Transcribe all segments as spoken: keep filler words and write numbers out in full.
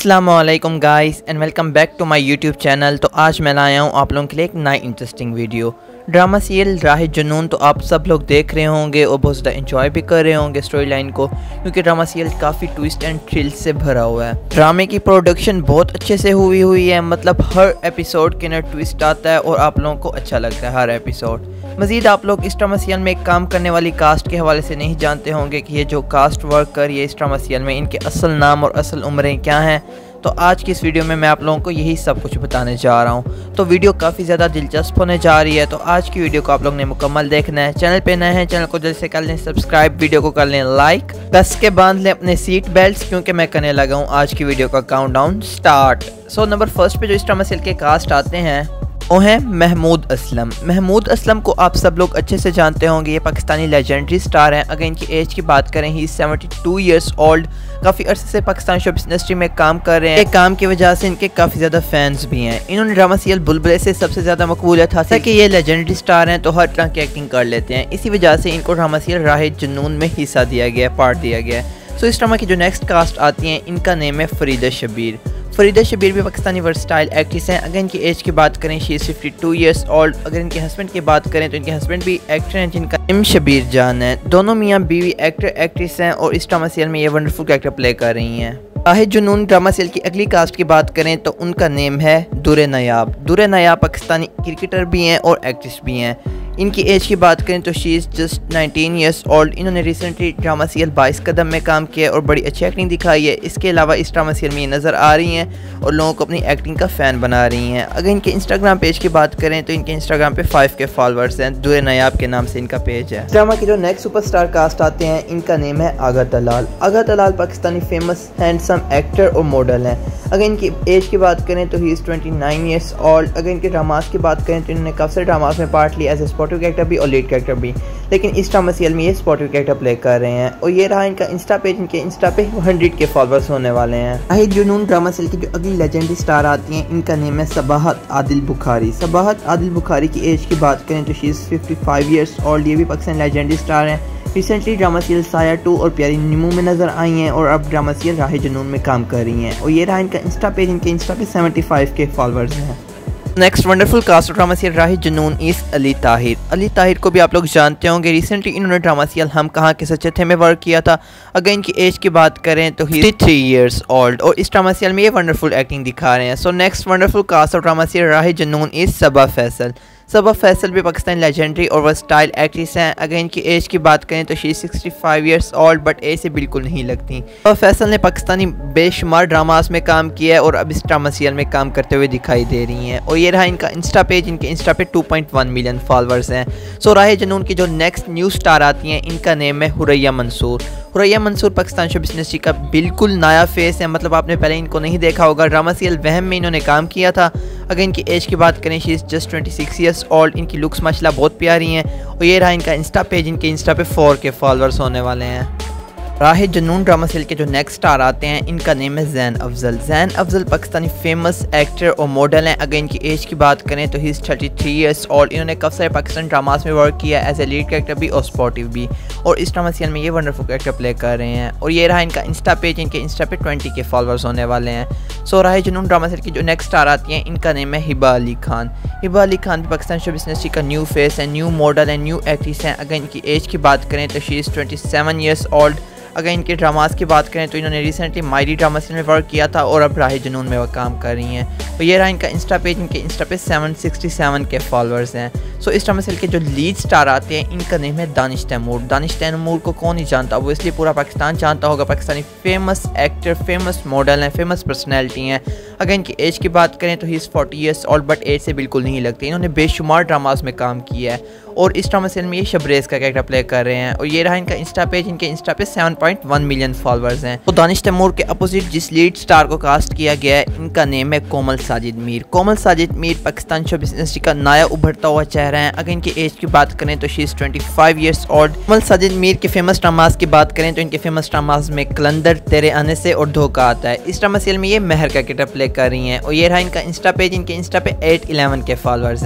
अस्सलामुअलैकुम guys and welcome back to my YouTube channel. तो आज मैं लाया हूँ आप लोगों के लिए एक नई interesting video. Drama serial Rah जुनून तो आप सब लोग देख रहे होंगे और बहुत ज़्यादा एंजॉय भी कर रहे होंगे स्टोरी लाइन को, क्योंकि ड्रामा सीरियल काफ़ी ट्विस्ट एंड थ्रिल से भरा हुआ है। ड्रामे की प्रोडक्शन बहुत अच्छे से हुई हुई है, मतलब हर एपिसोड के अंदर ट्विस्ट आता है और आप लोगों को अच्छा लगता है हर एपिसोड। मज़ीद आप लोग इस ड्रामा सीरियल में काम करने वाली कास्ट के हवाले से नहीं जानते होंगे कि ये जो कास्ट वर्क कर रही है इस ड्रामा सीरियल में, इनके असल नाम और असल उम्रें क्या हैं। तो आज की इस वीडियो में मैं आप लोगों को यही सब कुछ बताने जा रहा हूँ। तो वीडियो काफ़ी ज़्यादा दिलचस्प होने जा रही है, तो आज की वीडियो को आप लोग ने मुकम्मल देखना है। चैनल पे नए हैं, चैनल को जल्दी से कर लें सब्सक्राइब, वीडियो को कर लें लाइक, कस के बांध लें अपने सीट बेल्ट, क्योंकि मैं करने लगा हूँ आज की वीडियो का countdown start. So number first पे जो इस ड्रामा सीरियल के कास्ट आते हैं वो हैं महमूद असलम। महमूद असलम को आप सब लोग अच्छे से जानते होंगे, ये पाकिस्तानी लेजेंडरी स्टार हैं। अगर इनकी एज की बात करें ही सेवेंटी टू ईयर्स ओल्ड, काफ़ी अरसे से पाकिस्तान शो इंडस्ट्री में काम कर रहे हैं। एक काम की वजह से इनके काफ़ी ज़्यादा फैंस भी हैं। इन्होंने ड्रामा सीरियल बुलबुले से सबसे ज़्यादा मकबूलियत हासिल की। ये लेजेंडरी स्टार हैं तो हर तरह की एक्टिंग कर लेते हैं, इसी वजह से इनको ड्रामा सीरियल राह जुनून में हिस्सा दिया गया है, पार्ट दिया गया है। सो इस ड्रामा की जो नेक्स्ट कास्ट आती हैं इनका नेम है फरीदा शबीर। फरीदा शबीर भी पाकिस्तानी वर्सटाइल एक्ट्रेस हैं। अगर इनकी एज की बात करें she is fifty two years old. अगर इनके हस्बैंड की बात करें तो इनके हस्बैंड भी एक्टर हैं जिनका नाम शबीर जान है। दोनों मियाँ बीवी एक्टर एक्ट्रेस हैं और इस ड्रामा सीरियल में ये वंडरफुल कैरेक्टर प्ले कर रही हैं। राह जुनून ड्रामा सीरियल की अगली कास्ट की बात करें तो उनका नेम है दुर्र नायाब। दुर्र नायाब पाकिस्तानी क्रिकेटर भी हैं और एक्ट्रेस भी हैं। इनकी एज की बात करें तो she is just nineteen years old. इन्होंने रिसेंटली ड्रामा सीरियल बाईस कदम में काम किया और बड़ी अच्छी एक्टिंग दिखाई है। इसके अलावा इस ड्रामा सीरियल में ये नज़र आ रही हैं और लोगों को अपनी एक्टिंग का फ़ैन बना रही हैं। अगर इनके इंस्टाग्राम पेज की बात करें तो इनके इंस्टाग्राम पे फाइव के फॉलोअर्स हैं। दुर्र नायाब के नाम से इनका पेज है। ड्रामा की जो नेक्स्ट सुपरस्टार कास्ट आते हैं इनका नेम है Agha Talal. Agha Talal Pakistani famous handsome actor और मॉडल हैं। अगर इनकी एज की बात करें तो he is twenty nine years old. अगर इनके ड्रामास की बात करें तो इन्होंने काफ़ी सारे ड्रामास में पार्ट लिया एज ए स्पोर्टिव कैरेक्टर भी और लीड कैरेक्टर भी, लेकिन इस ड्रामा सीरियल में ये स्पोर्टिव कैरेक्टर प्ले कर रहे हैं। और ये रहा इनका इंस्टा पेज, इनके इंस्टा पे हंड्रेड के फॉलोअर्स होने वाले हैं। राह जुनून ड्रामा सीरियल की जो अगली लेजेंडरी स्टार आती हैं इनका नेम है सबाहत आदिल बुखारी। सबाहत आदिल बुखारी की एज की बात करें तो she is fifty five years old. ये भी पाकिस्तान लेजेंडरी स्टार हैं। Recently drama serial Saaya two और प्यारी नीमू में नजर आई हैं और अब ड्रामा सीरियल राह जुनून में काम कर रही हैं। और ये रहा इनका इंस्टा पेज, इनके इंस्टा पे सेवेंटी फाइव के फॉलोअर्स हैं। Next wonderful cast of drama serial Rah Junoon इस अली ताहिर। अली ताहिर को भी आप लोग जानते होंगे, रिसेंटली इन्होंने ड्रामा सीरियल हम कहाँ के सच्चे थे में वर्क किया था। अगर इनकी एज की बात करें तो ही थ्री ईयर्स ओल्ड और इस ड्रामा सीरियल में ये वंडरफुल एक्टिंग दिखा रहे हैं। So next wonderful cast of drama serial Rah Junoon इस सबा फैसल। सबा फैसल भी पाकिस्तानी लेजेंडरी और वर्सटाइल एक्ट्रेस हैं। अगर इनकी एज की बात करें तो she sixty five years old, but age से बिल्कुल नहीं लगती। सबा फैसल ने पाकिस्तानी बेशुमार ड्रामास में काम किया है और अब इस ड्रामा सीरियल में काम करते हुए दिखाई दे रही हैं। और ये रहा इनका इंस्टा पेज, इनके इंस्टा पे two point one million followers हैं। सो राह जुनून की जो नेक्स्ट न्यू स्टार आती हैं इनका नेम है हुरैया मंसूर। हुरैया मंसूर पाकिस्तान शो इंडस्ट्री का बिल्कुल नया फेस है, मतलब आपने पहले इनको नहीं देखा होगा। ड्रामा सीरियल वहम में इन्होंने काम किया था। अगर इनकी एज की बात करें she is just twenty six years old. इनकी लुक्स माशाल्लाह बहुत प्यारी हैं। और ये रहा इनका इंस्टा पेज, इनके इंस्टा पे फोर के फॉलोअर्स होने वाले हैं। राह जुनून ड्रामा सीरियल के जो नेक्स्ट स्टार आते हैं इनका नेम है जैन अफजल। जैन अफजल पाकिस्तानी फेमस एक्टर और मॉडल हैं। अगर इनकी एज की बात करें तो he is thirty three years old. इन्होंने काफ़ी सारे पाकिस्तानी ड्रामास में वर्क किया एज ए लीड कैरेक्टर भी और स्पोर्टिव भी, और इस ड्रामा सीरियल में ये वंडरफुल कैरेक्टर प्ले कर रहे हैं। और ये रहा इनका इंस्टा पेज, इनके इंस्टा पे ट्वेंटी के फॉलोअर्स होने वाले हैं। सो राह जुनून ड्रामा सीरियल की जो नेक्स्ट स्टार आती हैं इनका नेम है हिबा अली खान। हिबा अली खान भी पाकिस्तान शो इंडस्ट्री का न्यू फेस है, न्यू मॉडल है, न्यू एक्ट्रेस हैं। अगर इनकी एज की बात करें तो she is twenty seven years old. अगर इनके ड्रामास की बात करें तो इन्होंने रिसेंटली मायरी ड्रामा सीरियल में वर्क किया था और अब राह जुनून में वो काम कर रही हैं। तो ये रहा इनका इंस्टा पेज, इनके इंस्टा पे seven sixty seven K followers हैं। सो इस ड्रामा सीरियल के जो लीड स्टार आते हैं इनका नेम है दानिश तैमूर। दानिश तैमूर को कौन नहीं जानता, वो इसलिए पूरा पाकिस्तान जानता होगा। Pakistani famous actor, famous model हैं, फेमस पर्सनैलिटी हैं। अगर इनकी एज की बात करें तो he is forty years old, but age से बिल्कुल नहीं लगती। इन्होंने बेशुमार ड्रामास में काम किया है और इस ड्रामा सीरियल में ये शबरेज़ का कैरेक्टर प्ले कर रहे हैं। और ये रहा इनका इंस्टा पेज, इनके इंस्टा पे seven point one million followers हैं। तो दानिश तैमूर के अपोजिट जिस लीड स्टार को कास्ट किया गया है इनका नेम है कोमल साजिद मीर। कोमल साजिद मीर पाकिस्तान शो इंडस्ट्री का नया उभरता हुआ चेहरा है। अगर इनकी एज की बात करें तो she is twenty five years old. Komal Sajid Mir के फेमस ड्रामास की बात करें तो इनके फेमस ड्रामास में कलंदर, तेरे आने से और धोखा आता है। इस ड्रामा सीरियल में ये महर का कैरेक्टर प्ले कर रही हैं। और ये रहा इनका इंस्टा पेज, इनके इंस्टा पे एट इलेवन के फॉलोअर्स हैं।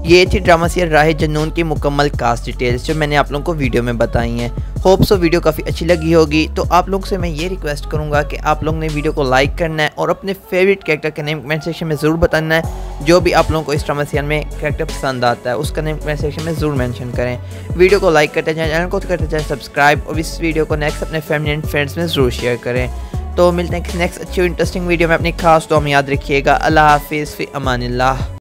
ये थी ड्रामा सीरियल राह जुनून की मुकम्मल कास्ट डिटेल्स जो मैंने आप लोगों को वीडियो में बताई हैं। होप सो वीडियो काफ़ी अच्छी लगी होगी। तो आप लोगों से मैं ये रिक्वेस्ट करूंगा कि आप लोगों ने वीडियो को लाइक करना है और अपने फेवरेट कैरेक्टर का नेम कमेंट सेक्शन में ज़रूर बताना है। जो भी आप लोगों को इस ड्रामा सीरियल में कैरेक्टर पसंद आता है उसका नेम कमेंट सेक्शन में ज़रूर मेंशन करें। वीडियो को लाइक करते जाएं, चैनल को करते जाएं सब्सक्राइब और इस वीडियो को नेक्स्ट अपने फैमिली एंड फ्रेंड्स में ज़रूर शेयर करें। तो मिलते हैं नेक्स्ट अच्छी इंटरेस्टिंग वीडियो में। अपनी खास दुआ में याद रखिएगा। अल्लाह हाफिज़, फ़ी अमानिल्लाह।